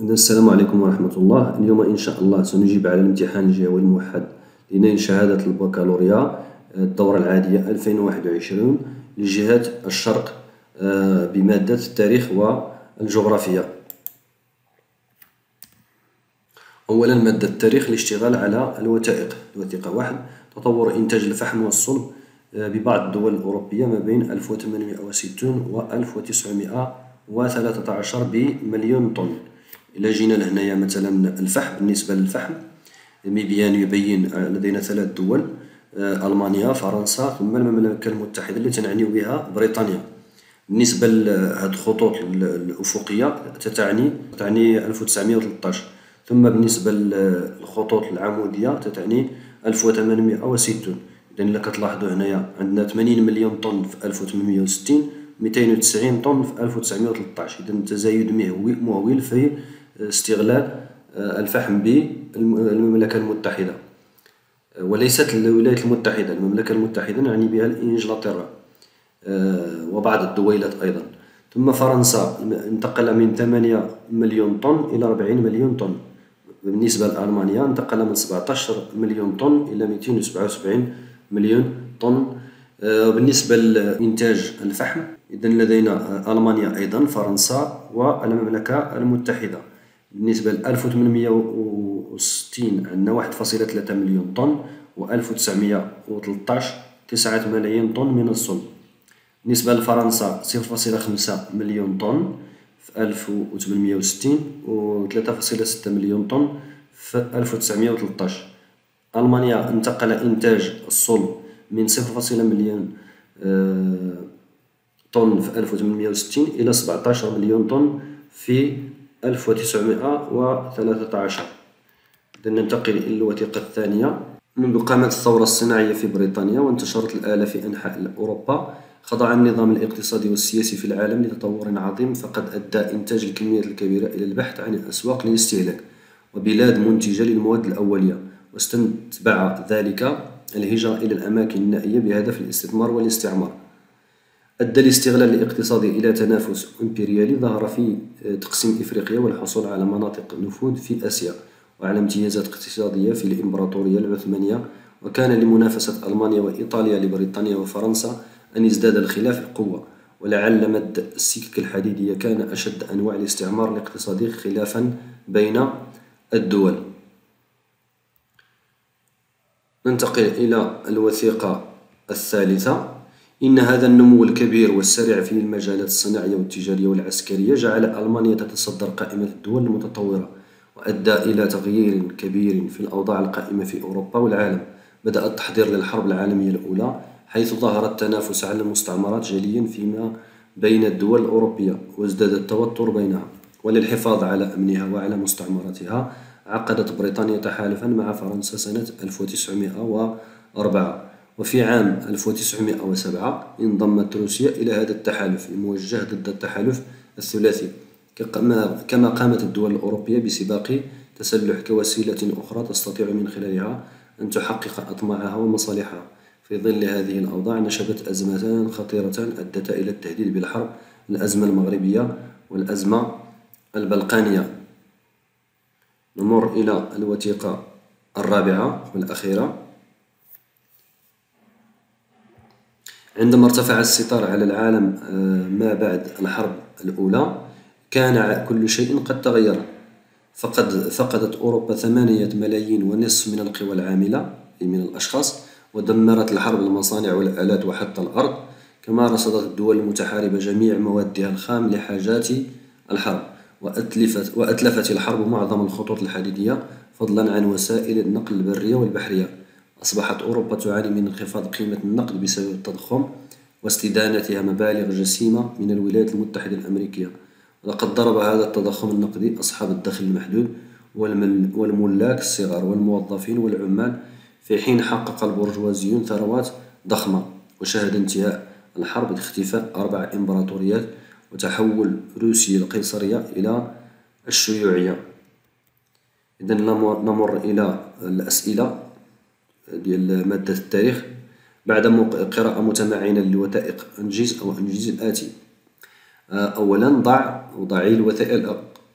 السلام عليكم ورحمة الله. اليوم إن شاء الله سنجيب على الامتحان الجهوي الموحد لنيل شهادة البكالوريا الدورة العادية 2021 لجهة الشرق بمادة التاريخ والجغرافيا. أولا مادة التاريخ الاشتغال على الوثائق. الوثيقة 1: تطور إنتاج الفحم والصلب ببعض الدول الأوروبية ما بين 1860 و 1913 بمليون طن. إلا جينا لهنايا مثلا الفحم، بالنسبة للفحم يبين لدينا 3 دول: ألمانيا، فرنسا، ثم المملكة المتحدة اللي تنعني بها بريطانيا. بالنسبة لهاد الخطوط الأفقية تعني 1913، ثم بالنسبة للخطوط العمودية تعني 1860. إذا إلا كتلاحظو هنايا عندنا 80 مليون طن في 1860، 290 طن في 1913. إذا تزايد مهول في استغلال الفحم بالمملكة المتحدة، وليست الولايات المتحدة. المملكة المتحدة نعني بها إنجلترا وبعض الدويلات أيضا. ثم فرنسا انتقل من 8 مليون طن إلى 40 مليون طن. بالنسبة لألمانيا انتقل من 17 مليون طن إلى 277 مليون طن. بالنسبة لإنتاج الفحم إذا لدينا ألمانيا أيضا، فرنسا والمملكة المتحدة. بالنسبة ل 1860 عندنا 1.3 مليون طن، و 1913 9 ملايين طن من الصلب. بالنسبة لفرنسا 0.5 مليون طن في 1860 و 3.6 مليون طن في 1913. ألمانيا انتقل إنتاج الصلب من 0.1 مليون طن في 1860 إلى 17 مليون طن في 1913. إذا ننتقل إلى الوثيقة الثانية. منذ قامت الثورة الصناعية في بريطانيا وانتشرت الآلة في أنحاء أوروبا، خضع النظام الاقتصادي والسياسي في العالم لتطور عظيم، فقد أدى إنتاج الكميات الكبيرة إلى البحث عن الأسواق للاستهلاك وبلاد منتجة للمواد الأولية، واستتبع ذلك الهجرة إلى الأماكن النائية بهدف الاستثمار والاستعمار. أدى الاستغلال الاقتصادي إلى تنافس إمبريالي ظهر في تقسيم إفريقيا والحصول على مناطق نفوذ في آسيا وعلى امتيازات اقتصادية في الإمبراطورية العثمانية. وكان لمنافسة ألمانيا وإيطاليا لبريطانيا وفرنسا أن يزداد الخلاف قوة، ولعل مد السكك الحديدية كان أشد أنواع الاستعمار الاقتصادي خلافا بين الدول. ننتقل إلى الوثيقة الثالثة. إن هذا النمو الكبير والسريع في المجالات الصناعية والتجارية والعسكرية جعل ألمانيا تتصدر قائمة الدول المتطورة، وأدى إلى تغيير كبير في الأوضاع القائمة في أوروبا والعالم. بدأ التحضير للحرب العالمية الأولى، حيث ظهر التنافس على المستعمرات جليا فيما بين الدول الأوروبية، وازداد التوتر بينها. وللحفاظ على أمنها وعلى مستعمراتها عقدت بريطانيا تحالفا مع فرنسا سنة 1904، وفي عام 1907 انضمت روسيا إلى هذا التحالف الموجه ضد التحالف الثلاثي. كما قامت الدول الأوروبية بسباق تسلح كوسيلة أخرى تستطيع من خلالها أن تحقق أطماعها ومصالحها. في ظل هذه الأوضاع نشبت أزمتان خطيرتان أدتا إلى التهديد بالحرب: الأزمة المغربية والأزمة البلقانية. نمر إلى الوثيقة الرابعة والأخيرة. عندما ارتفع الستار على العالم ما بعد الحرب الأولى، كان كل شيء قد تغير. فقدت أوروبا 8 ملايين ونصف من القوى العاملة، أي من الأشخاص، ودمرت الحرب المصانع والآلات وحتى الأرض. كما رصدت الدول المتحاربة جميع موادها الخام لحاجات الحرب، وأتلفت الحرب معظم الخطوط الحديدية، فضلا عن وسائل النقل البرية والبحرية. أصبحت أوروبا تعاني من انخفاض قيمة النقد بسبب التضخم واستدانتها مبالغ جسيمة من الولايات المتحدة الأمريكية. ولقد ضرب هذا التضخم النقدي أصحاب الدخل المحدود والملاك الصغار والموظفين والعمال، في حين حقق البرجوازيون ثروات ضخمة. وشهد انتهاء الحرب اختفاء 4 إمبراطوريات وتحول روسيا القيصرية إلى الشيوعية. إذن نمر إلى الأسئلة ديال مادة التاريخ. بعد قراءة متمعنة للوثائق أنجز الآتي: أولا ضعي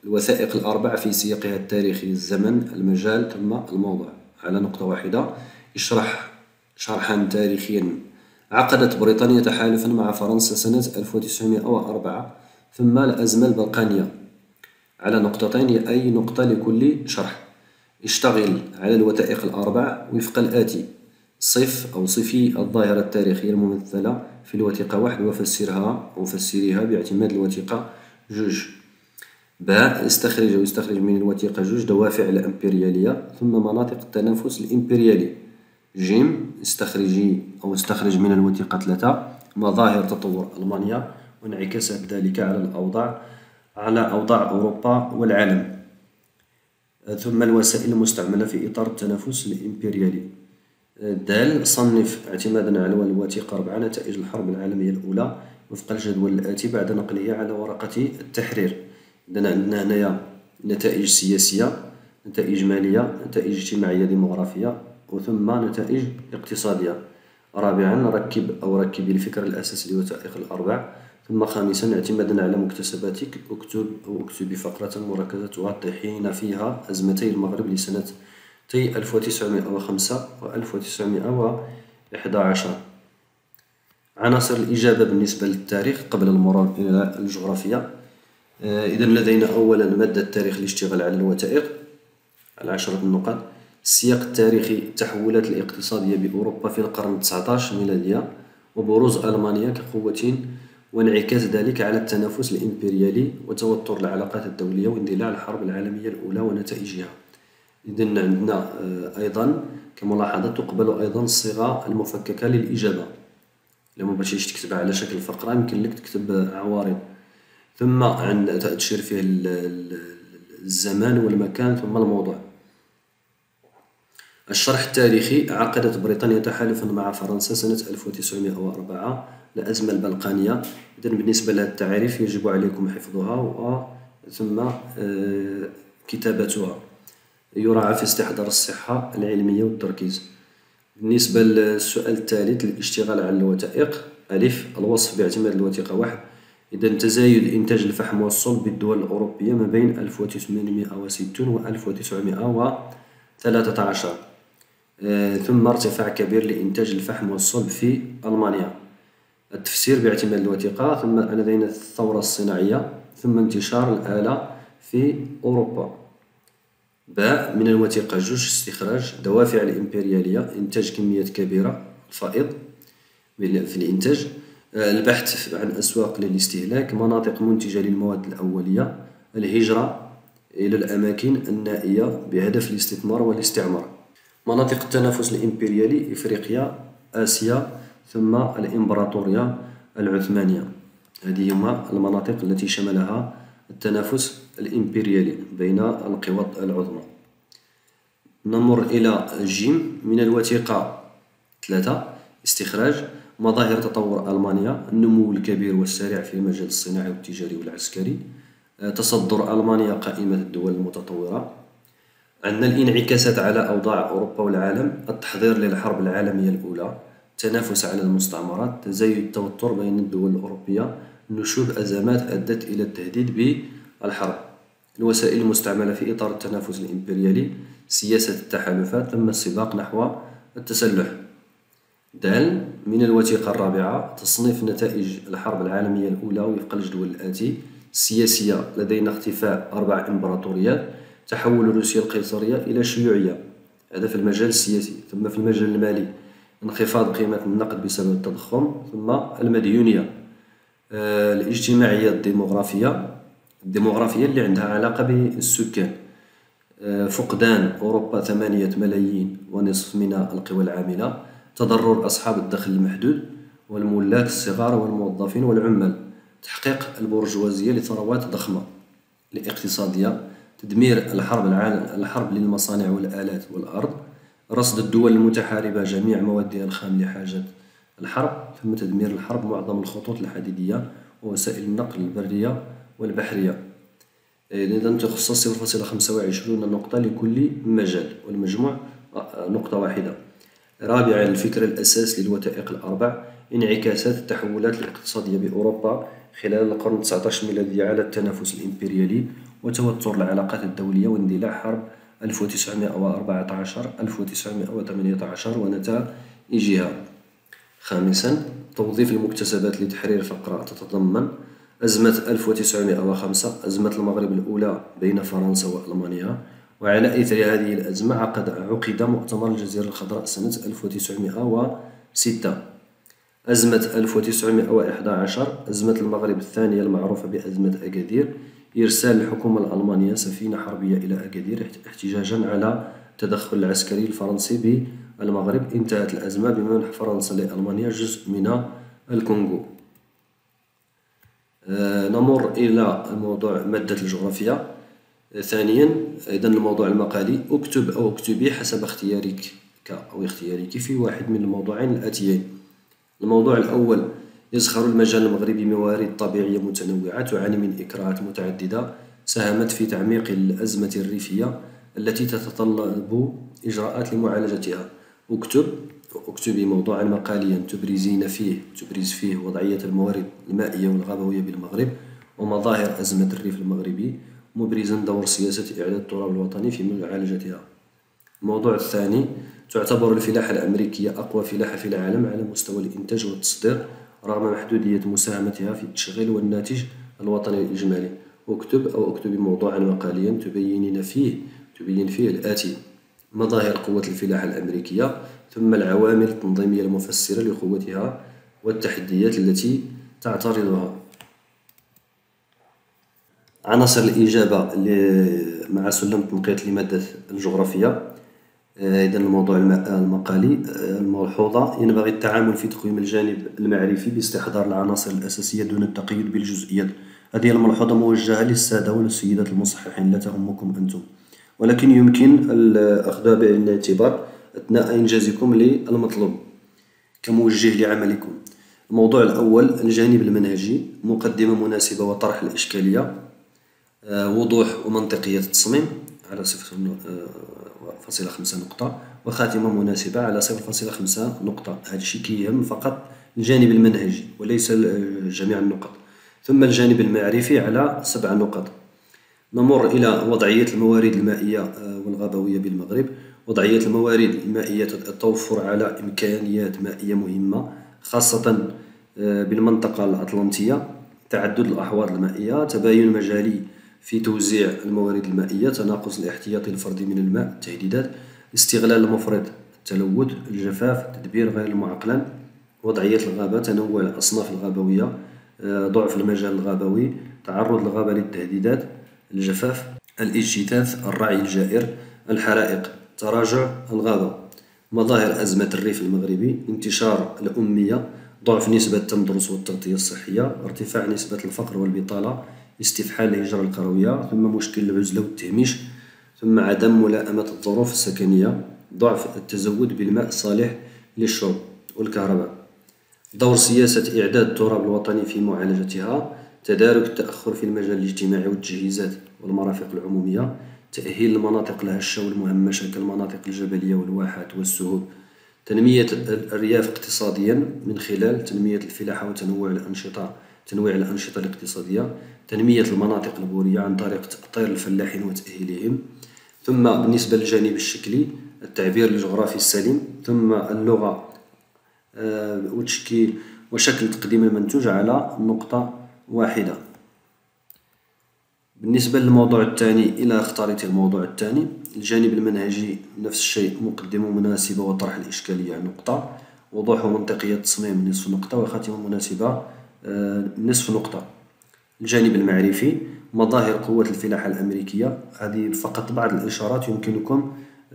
الوثائق الأربع في سياقها التاريخي الزمن المجال ثم الموضوع. على نقطة واحدة يشرح شرحا تاريخيا. عقدت بريطانيا تحالفا مع فرنسا سنة 1904 ثم الأزمة البلقانية. على نقطتين أي نقطة لكل شرح. اشتغل على الوثائق الأربع وفق الآتي: صف أو صفي الظاهرة التاريخية الممثلة في الوثيقة واحد وفسرها باعتماد الوثيقة جوج. باء يستخرج من الوثيقة جوج دوافع الإمبريالية ثم مناطق التنافس الإمبريالي. جيم استخرج من الوثيقة 3 مظاهر تطور ألمانيا وانعكاسات ذلك على أوضاع أوروبا والعالم. ثم الوسائل المستعملة في إطار التنافس الإمبريالي. دال صنف اعتمادا على الوثيقة 4 نتائج الحرب العالمية الأولى وفق الجدول الآتي بعد نقلها على ورقة التحرير. إذن عندنا هنايا نتائج سياسية، نتائج مالية، نتائج اجتماعية ديموغرافية، وثم نتائج اقتصادية. رابعا ركبي الفكر الأساسي للوثائق الأربع. ثم خامسا اعتمادا على مكتسباتك اكتبي فقرة مركزة توضحين فيها أزمتي المغرب لسنتي 1905 و 1911. عناصر الإجابة بالنسبة للتاريخ قبل المرور إلى الجغرافيا. إذا لدينا أولا مادة التاريخ للاشتغال على الوثائق على 10 نقاط. السياق التاريخي التحولات الاقتصادية بأوروبا في القرن 19 ميلادية وبروز ألمانيا كقوة وانعكاس ذلك على التنافس الإمبريالي وتوتر العلاقات الدولية واندلاع الحرب العالمية الأولى ونتائجها. إذن عندنا أيضا كملاحظة تقبل أيضا الصيغة المفككة للإجابة. لما بغيتيش تكتبها على شكل فقرة يمكن لك تكتب عوارض. ثم عند تشير فيه الزمان والمكان ثم الموضوع. الشرح التاريخي. عقدت بريطانيا تحالفا مع فرنسا سنة 1904 الأزمة البلقانية. إذن بالنسبة لهذه التعاريف يجب عليكم حفظها ثم كتابتها. يراعى في استحضار الصحة العلمية والتركيز. بالنسبة للسؤال الثالث الاشتغال على الوثائق. ألف الوصف باعتماد الوثيقة واحد. إذا تزايد إنتاج الفحم والصلب بالدول الأوروبية ما بين 1860 و 1913. ثم ارتفاع كبير لإنتاج الفحم والصلب في ألمانيا. التفسير باعتماد الوثيقة. ثم لدينا الثورة الصناعية ثم انتشار الآلة في أوروبا. باء من الوثيقة جوج استخراج دوافع الإمبريالية إنتاج كميات كبيرة فائض في الإنتاج. البحث عن أسواق للاستهلاك مناطق منتجة للمواد الأولية. الهجرة إلى الأماكن النائية بهدف الاستثمار والاستعمار. مناطق التنافس الإمبريالي إفريقيا آسيا ثم الإمبراطورية العثمانية. هذه هما المناطق التي شملها التنافس الإمبريالي بين القوى العظمى. نمر إلى جيم من الوثيقة 3 استخراج مظاهر تطور ألمانيا النمو الكبير والسريع في المجال الصناعي والتجاري والعسكري. تصدر ألمانيا قائمة الدول المتطورة. عندنا الانعكاسات على أوضاع أوروبا والعالم. التحضير للحرب العالمية الأولى. التنافس على المستعمرات. تزايد التوتر بين الدول الأوروبية. نشوب أزمات أدت إلى التهديد بالحرب. الوسائل المستعملة في إطار التنافس الإمبريالي. سياسة التحالفات ثم السباق نحو التسلح. دال من الوثيقة الرابعة تصنيف نتائج الحرب العالمية الأولى وفق الجدول الآتي: السياسية لدينا اختفاء 4 إمبراطوريات. تحول روسيا القيصرية إلى شيوعية. هذا في المجال السياسي. ثم في المجال المالي انخفاض قيمة النقد بسبب التضخم. ثم المديونية. الاجتماعية الديموغرافية اللي عندها علاقة بالسكان. فقدان أوروبا 8 ملايين ونصف من القوى العاملة. تضرر أصحاب الدخل المحدود والملاك الصغار والموظفين والعمال. تحقيق البرجوازية لثروات ضخمة. الاقتصادية تدمير الحرب للمصانع والآلات والأرض. رصد الدول المتحاربة جميع موادها الخام لحاجة الحرب. ثم تدمير الحرب معظم الخطوط الحديدية ووسائل النقل البرية والبحرية. إذا تخصص 0.25 نقطة لكل مجال والمجموع نقطة واحدة. رابعا الفكر الأساس للوثائق الأربع. انعكاسات التحولات الاقتصادية بأوروبا خلال القرن 19 ميلادي على التنافس الإمبريالي وتوتر العلاقات الدولية واندلاع حرب 1914-1918 ونتائجها. خامسا، توظيف المكتسبات لتحرير فقرة تتضمن أزمة 1905، أزمة المغرب الأولى بين فرنسا وألمانيا، وعلى إثر هذه الأزمة عقد مؤتمر الجزيرة الخضراء سنة 1906. أزمة 1911، أزمة المغرب الثانية المعروفة بأزمة أكادير، إرسال الحكومة الألمانية سفينة حربية إلى أكادير احتجاجا على التدخل العسكري الفرنسي بالمغرب. انتهت الأزمة بمنح فرنسا لألمانيا جزء من الكونغو. نمر إلى موضوع مادة الجغرافيا. ثانيا، إذن الموضوع المقالي: اكتب أو اكتبي حسب اختيارك أو اختيارك في واحد من الموضوعين الآتيين. الموضوع الأول: يزخر المجال المغربي موارد طبيعية متنوعة تعاني من إكراهات متعددة ساهمت في تعميق الأزمة الريفية التي تتطلب إجراءات لمعالجتها. اكتبي موضوعا مقاليا تبرز فيه وضعية الموارد المائية والغابوية بالمغرب ومظاهر أزمة الريف المغربي، مبرزا دور سياسة إعادة التراب الوطني في معالجتها. الموضوع الثاني: تعتبر الفلاحة الأمريكية أقوى فلاحة في العالم على مستوى الإنتاج والتصدير رغم محدودية مساهمتها في التشغيل والناتج الوطني الإجمالي. اكتبي موضوعا مقاليا تبين فيه الآتي: مظاهر قوة الفلاحة الأمريكية، ثم العوامل التنظيمية المفسرة لقوتها والتحديات التي تعترضها. عناصر الإجابة مع سلم التنقيط لمادة الجغرافيا. إذن الموضوع المقالي: الملحوظة: ينبغي التعامل في تقويم الجانب المعرفي باستحضار العناصر الأساسية دون التقيد بالجزئيات. هذه الملحوظة موجهة للسادة والسيدات المصححين، لا تهمكم أنتم، ولكن يمكن أخذها بعين الاعتبار أثناء إنجازكم للمطلوب كموجه لعملكم. الموضوع الأول: الجانب المنهجي، مقدمة مناسبة وطرح الإشكالية، وضوح ومنطقية التصميم على 0.5 نقطة، وخاتمة مناسبة على 0.5 نقطة. هذا الشيء كيهم فقط الجانب المنهجي وليس جميع النقط. ثم الجانب المعرفي على 7 نقط. نمر إلى وضعية الموارد المائية والغابوية بالمغرب. وضعية الموارد المائية: التوفر على إمكانيات مائية مهمة خاصة بالمنطقة الأطلنطية، تعدد الأحواض المائية، تباين مجالي في توزيع الموارد المائية، تناقص الاحتياطي الفردي من الماء، التهديدات، استغلال المفرط، التلوث، الجفاف، تدبير غير المعقلن. وضعية الغابة: تنوع الأصناف الغابوية، ضعف المجال الغابوي، تعرض الغابة للتهديدات، الجفاف، الاجتثاث، الرعي الجائر، الحرائق، تراجع الغابة. مظاهر أزمة الريف المغربي: انتشار الأمية، ضعف نسبة التمدرس والتغطية الصحية، ارتفاع نسبة الفقر والبطالة، استفحال الهجرة القروية، ثم مشكل العزلة والتهميش، ثم عدم ملائمة الظروف السكنية، ضعف التزود بالماء الصالح للشرب والكهرباء. دور سياسة إعداد التراب الوطني في معالجتها، تدارك التأخر في المجال الاجتماعي والتجهيزات والمرافق العمومية، تأهيل المناطق الهشة والمهمشة كالمناطق الجبلية والواحات والسهول، تنمية الأرياف اقتصاديا من خلال تنمية الفلاحة وتنويع الأنشطة الاقتصادية، تنمية المناطق البورية عن طريق تأطير الفلاحين وتأهيلهم. ثم بالنسبة للجانب الشكلي: التعبير الجغرافي السليم، ثم اللغة وشكل تقديم المنتوج على نقطة واحدة. بالنسبة للموضوع الثاني، إلى اختاريت الموضوع الثاني: الجانب المنهجي نفس الشيء، مقدمة مناسبة وطرح الإشكالية نقطة، وضوح ومنطقية التصميم نصف نقطة، وخاتمة مناسبة نصف نقطة. الجانب المعرفي: مظاهر قوة الفلاحة الأمريكية. هذه فقط بعض الإشارات يمكنكم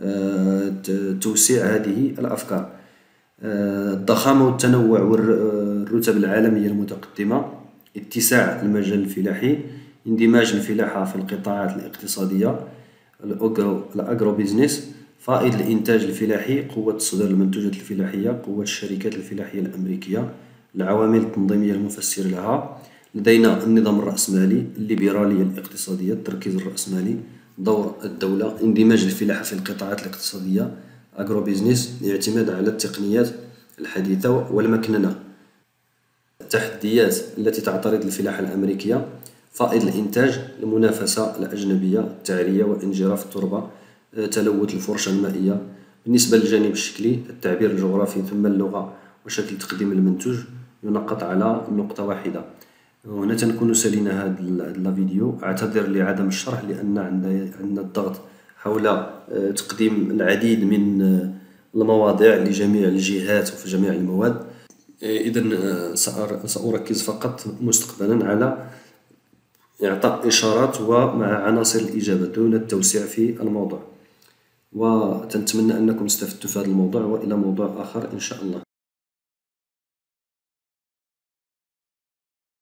توسيع هذه الأفكار. الضخامة والتنوع والرتب العالمية المتقدمة، اتساع المجال الفلاحي، اندماج الفلاحة في القطاعات الاقتصادية، الأجرو بيزنس، فائض الإنتاج الفلاحي، قوة تصدير المنتوجات الفلاحية، قوة الشركات الفلاحية الأمريكية، العوامل التنظيمية المفسرة لها. لدينا النظام الرأسمالي، الليبرالية الاقتصادية، التركيز الرأسمالي، دور الدولة، اندماج الفلاحة في القطاعات الاقتصادية، أجرو بيزنس، الاعتماد على التقنيات الحديثة والمكننة. التحديات التي تعترض الفلاحة الأمريكية: فائض الإنتاج، المنافسة الأجنبية، التعرية والانجراف التربة، تلوث الفرشة المائية. بالنسبة للجانب الشكلي، التعبير الجغرافي ثم اللغة وشكل تقديم المنتوج ينقط على نقطة واحدة. وهنا تنكون سالينا هذا الفيديو. أعتذر لعدم الشرح لأن عندنا الضغط حول تقديم العديد من المواضيع لجميع الجهات وفي جميع المواد. إذن سأركز فقط مستقبلا على إعطاء إشارات ومع عناصر الإجابة دون التوسع في الموضوع، وتنتمنى أنكم استفدتوا في هذا الموضوع، وإلى موضوع آخر إن شاء الله.